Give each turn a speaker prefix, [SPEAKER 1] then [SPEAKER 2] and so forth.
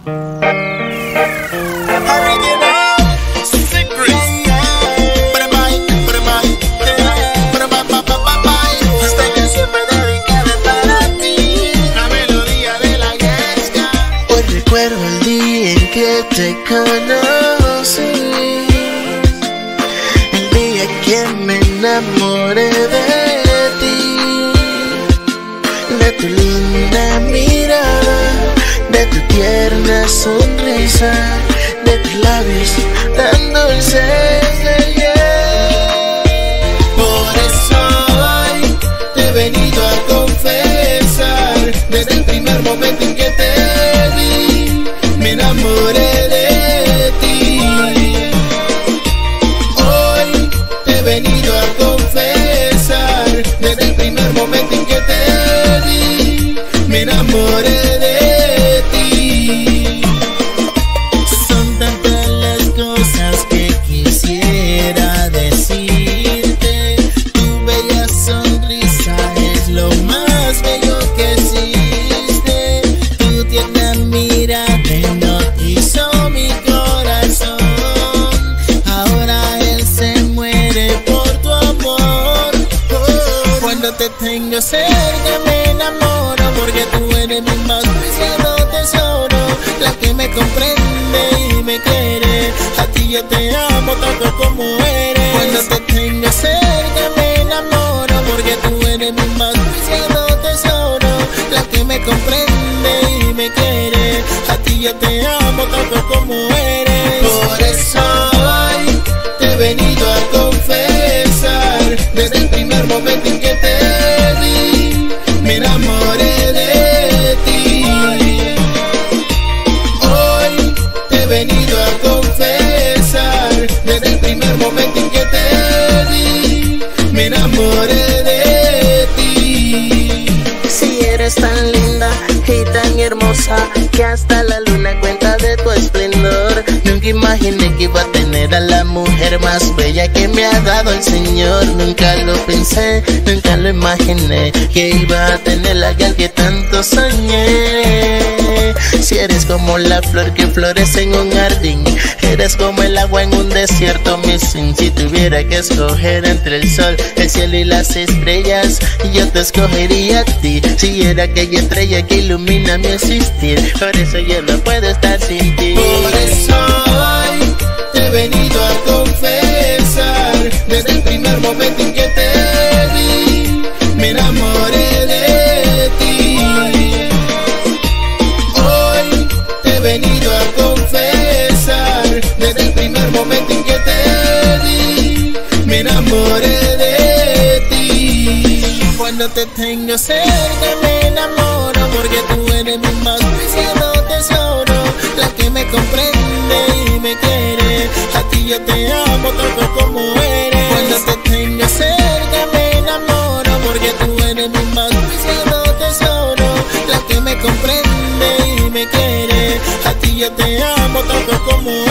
[SPEAKER 1] Recuerdo el día en que te conocí, el día que me enamoré de ti, de tu linda mirada, de tu tierna sonrisa, de tus labios tan dulces. Por eso hoy te he venido a confesar, desde el primer momento en que te vi, me enamoré de ti. Hoy te he venido a confesar, desde el primer momento en que te vi, me enamoré de ti. Son tantas las cosas que quisiera decirte, tu bella sonrisa es lo más bello que existe, tu tierna mirada hipnotizó mi corazón, ahora él se muere por tu amor. Cuando te tengo cerca me enamoro, porque tú eres mi más preciado tesoro, la que me comprende y me quiere. A ti yo te amo tanto como eres. Cuando te tengo cerca me enamoro, porque tú eres mi más preciado tesoro, la que me comprende y me quiere. A ti yo te amo tanto como eres. Por eso hoy te he venido a confesar, desde el primer momento en que te vi, me enamoré de ti. Hoy te he venido a confesar, desde el primer momento en que te vi, me enamoré de ti. Si eres tan linda y tan hermosa, que hasta la luna cuenta de tu esplendor. Nunca imaginé que iba a tener a la mujer más bella que me ha dado el Señor. Nunca lo pensé, nunca lo imaginé, que iba a tener la que tanto soñé. Si eres como la flor que florece en un jardín, eres como el agua en un desierto, mi sin. Si tuviera que escoger entre el sol, el cielo y las estrellas, yo te escogería a ti. Si era aquella estrella que ilumina mi existir, por eso yo no puedo estar sin ti. Por eso hoy te he venido a confesar, desde el primer momento en que te vi, me enamoré de ti. Hoy te he venido a confesar, desde el primer momento en que te vi, me enamoré de ti. Cuando te tengo cerca me enamoro, porque tú eres mi más preciado tesoro, la que me comprende y me quiere. A ti yo te amo tanto como eres. Cuando te tengo cerca me enamoro, porque tú eres mi más preciado tesoro, la que me comprende y me quiere. A ti yo te amo tanto como eres.